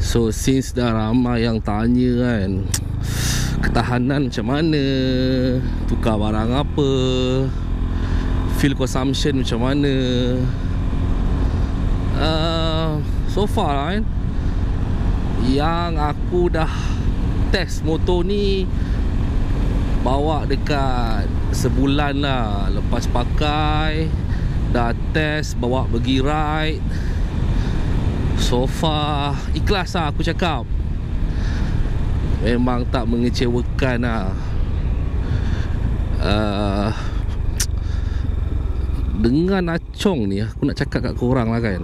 So since dah ramai yang tanya kan, ketahanan macam mana, tukar barang apa, fuel consumption macam mana, so far lah kan, yang aku dah test motor ni bawa dekat sebulan lah lepas pakai. Dah test, bawa pergi ride. So far ikhlas lah aku cakap. Memang tak mengecewakan lah. Dengan acong ni, aku nak cakap kat korang lah kan,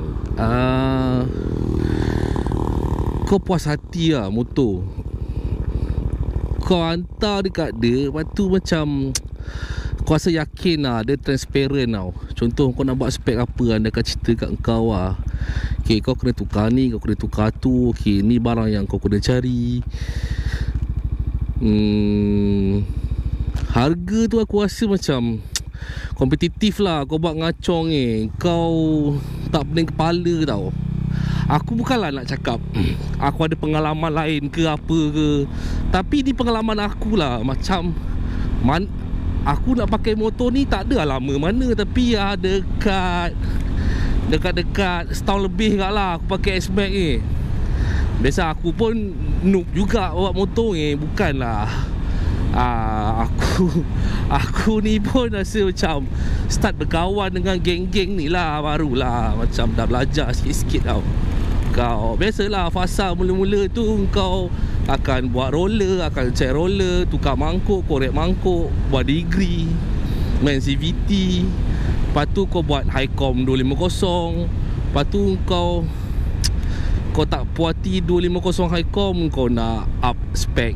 kau puas hati lah motor. Kau hantar dekat dia, lepas tu macam kau rasa yakin lah, dia transparent tau. Contoh kau nak buat spek apa kan, dia akan cerita kat kau lah. Okay, kau kena tukar ni, kau kena tukar tu. Okay, ni barang yang kau kena cari. Harga tu aku rasa macam kompetitif lah. Kau buat ngacong ni, kau tak pening kepala tau. Aku bukanlah nak cakap aku ada pengalaman lain ke apa ke, tapi ni pengalaman aku lah. Macam aku nak pakai motor ni tak ada lama mana, tapi ya dekat setahun lebih kat lah aku pakai Xmax ni. Biasa aku pun noob juga bawa motor ni. Bukanlah Aku ni pun rasa macam start berkawan dengan geng-geng ni lah, barulah macam dah belajar sikit-sikit tau. Kau biasalah fasa mula-mula tu, kau akan buat roller, akan check roller, tukar mangkuk, korek mangkuk, buat degree, main CVT. Lepas tu kau buat high com 250. Lepas tu kau tak puati 250 high com, kau nak up spec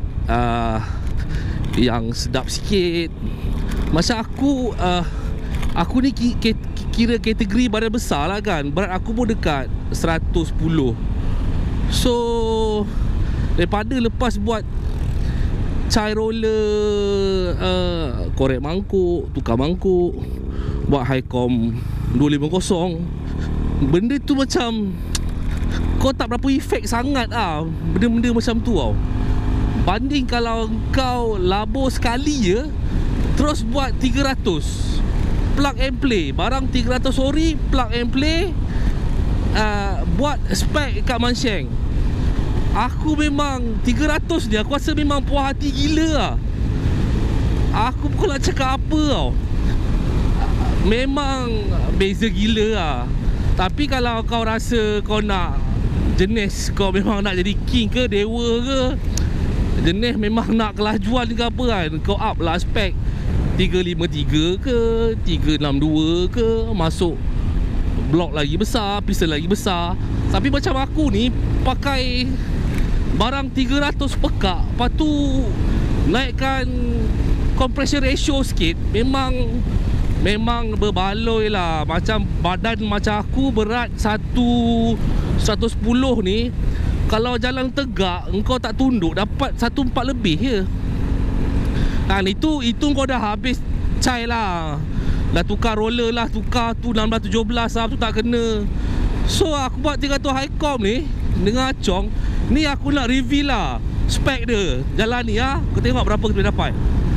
yang sedap sikit. Masa aku ni kira kategori badan besar lah kan. Berat aku pun dekat 110. So daripada lepas buat chai roller, korek mangkuk, tukar mangkuk, buat high com 250, benda tu macam kau tak berapa efek sangat lah. Benda-benda macam tu tau. Banding kalau kau labur sekali je, terus buat 300 plug and play. Barang 300 ori, plug and play, buat spec kat Mansheng. Aku memang 300 dia, aku rasa memang puas hati gila lah. Aku pun nak cakap apa tau, memang beza gila lah. Tapi kalau kau rasa kau nak jenis, kau memang nak jadi king ke dewa ke, jenis memang nak kelajuan ke apa kan, kau up lah spec 353 ke 362 ke, masuk blok lagi besar, piston lagi besar. Tapi macam aku ni pakai barang 300 pekak, lepas tu naikkan compression ratio sikit, memang berbaloi lah. Macam badan macam aku berat 110 ni, kalau jalan tegak engkau tak tunduk dapat 14 lebih je. Dan itu kau dah habis cai lah. Dah tukar roller lah, tukar tu 16-17 lah, tu tak kena. So aku buat 300 high com ni dengan acong ni, aku nak reveal lah spek dia. Jalan ni lah, kau tengok berapa kita dapat.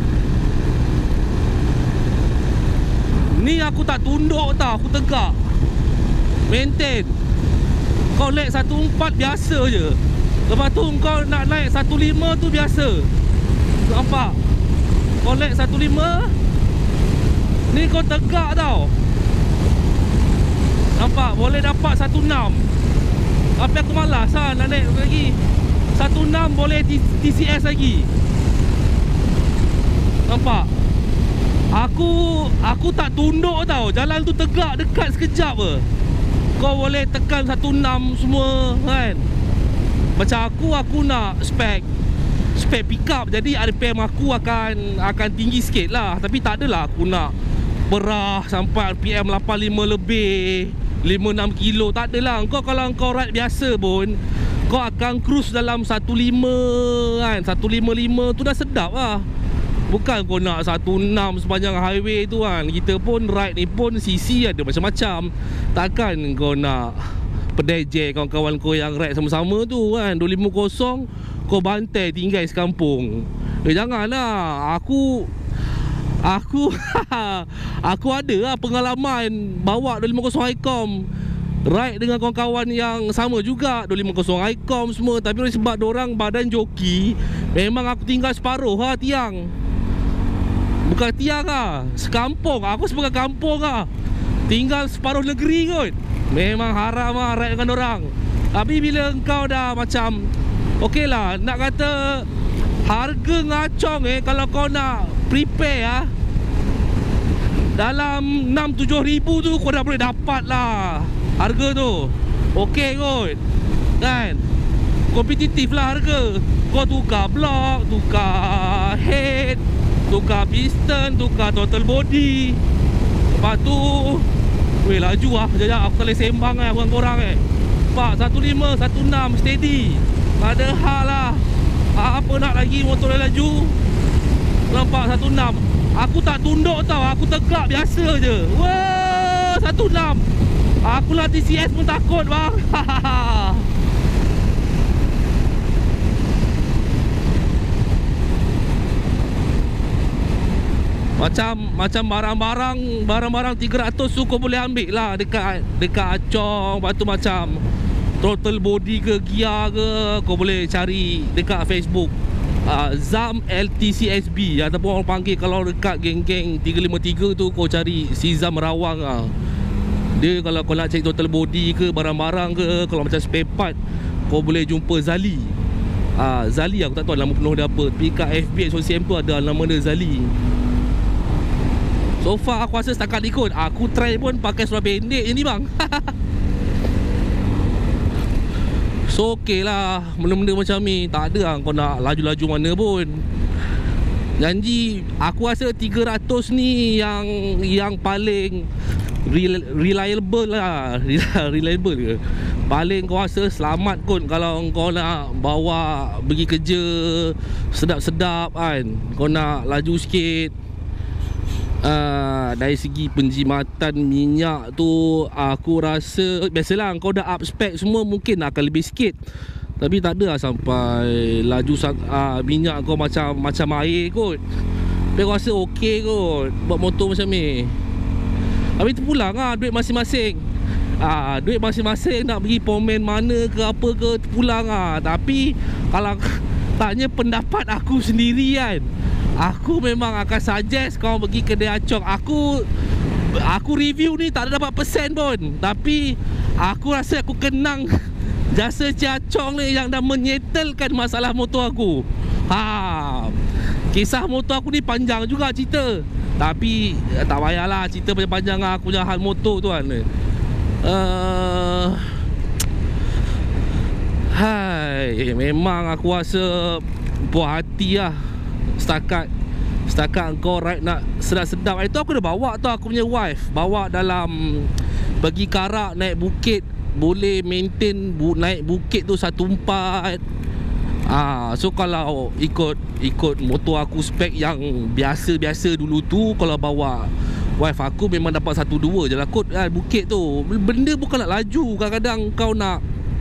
Ni aku tak tunduk tau, aku tegak maintain. Kau naik 14 biasa je, lepas tu kau nak naik 15 tu biasa. Nampak? Kau naik 15 ni kau tegak tau. Nampak? Boleh dapat 16. Tapi aku malas lah nak naik lagi. 16 boleh TCS lagi. Nampak? Aku tak tunduk tau. Jalan tu tegak, dekat sekejap je. Kau boleh tekan 16 semua kan. Macam aku nak spec pick up, jadi RPM aku akan tinggi sikit lah. Tapi tak adalah aku nak berah sampai RPM 85 lebih, 5-6 kilo. Tak adalah. Kalau kau ride biasa pun, kau akan cruise dalam 15 kan, 155 tu dah sedap lah. Bukan kau nak 16 sepanjang highway tu kan. Kita pun ride ni pun CC ada macam-macam. Takkan kau nak pedeje kawan-kawan kau yang ride sama-sama tu kan. 250 kau bantai tinggal sekampung. Janganlah. Aku aku ada lah pengalaman bawa 250 Icom, ride dengan kawan-kawan yang sama juga 250 Icom semua. Tapi sebab dorang badan joki, memang aku tinggal separuh lah tiang. Bukan tiang lah, sekampung. Aku sebagai kampung lah, tinggal separuh negeri kot. Memang haram lah ride dengan dorang. Tapi bila engkau dah macam okey lah, nak kata harga ngacong kalau kau nak prepare lah, dalam 6-7 ribu tu kau dah boleh dapat lah harga tu. Okey kot kan, kompetitif lah harga. Kau tukar blok, tukar head, tukar piston, tukar total body. Lepas tu weh laju lah. Sekejap aku tak boleh sembang lah dengan korang Pak 15, 16 steady. Tak ada hal lah. Apa nak lagi motor dia laju. Nampak 16. Aku tak tunduk tau, aku teglak biasa je. Wah 16. Aku lah TCS pun takut bang. Macam barang-barang 300 tu kau boleh ambil lah dekat Acong. Lepas tu macam throttle body ke gear ke, kau boleh cari dekat Facebook ZAM LTCSB ataupun orang panggil kalau dekat geng-geng 353 tu kau cari si ZAM Rawang lah. Dia kalau kau nak cari throttle body ke barang-barang ke, kalau macam spare part kau boleh jumpa Zali. Zali aku tak tahu nama penuh dia apa, tapi kat FB SOCM tu ada nama dia Zali. So far aku rasa setakat ni kot, aku try pun pakai seluar pendek je ni bang. So okey lah, benda-benda macam ni tak ada lah kau nak laju-laju mana pun. Janji aku rasa 300 ni yang paling reliable lah. Reliable ke, paling kau rasa selamat kot kalau kau nak bawa pergi kerja sedap-sedap kan. Kau nak laju sikit. Dari segi penjimatan minyak tu aku rasa biasalah, kau dah up spec semua mungkin akan lebih sikit. Tapi tak ada lah sampai laju minyak kau macam air kot. Tapi aku rasa okey kot buat motor macam ni. Habis tu pulang lah duit masing-masing. Duit masing-masing nak pergi pomen mana ke apa ke pulang lah. Tapi kalau tanya pendapat aku sendiri kan, aku memang akan suggest kau pergi kedai Acong. Aku review ni tak ada dapat persen pun, tapi aku rasa aku kenang jasa Cik Acong ni yang dah menyetelkan masalah motor aku. Kisah motor aku ni panjang juga cerita, tapi tak payahlah cerita panjang-panjang lah aku punya hal motor tu kan. Memang aku rasa puas hati lah Setakat kau ride nak sedap-sedap. Itu aku dah bawa tu aku punya wife, bawa dalam pergi Karak naik bukit, boleh maintain naik bukit tu 1.4. So kalau ikut motor aku spek yang biasa-biasa dulu tu, kalau bawa wife aku memang dapat 1.2 je lah kot bukit tu. Benda bukan nak laju. Kadang-kadang kau nak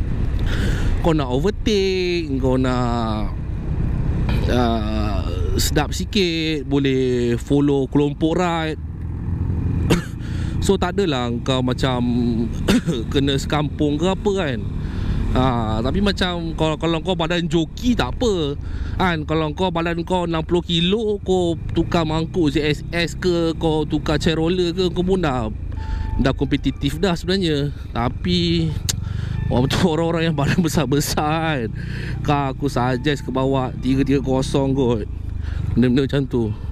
overtake, kau nak sedap sikit, boleh follow kelompok ride. So tak adalah kau macam kena sekampung ke apa kan. Tapi macam kalau kau badan joki tak apa kan. Kalau kau badan kau 60 kilo, kau tukar mangkuk ZSS ke, kau tukar chair roller ke, kau pun dah kompetitif dah sebenarnya. Tapi orang-orang yang badan besar-besar kan, aku suggest ke bawa 330 kot, benda-benda macam tu.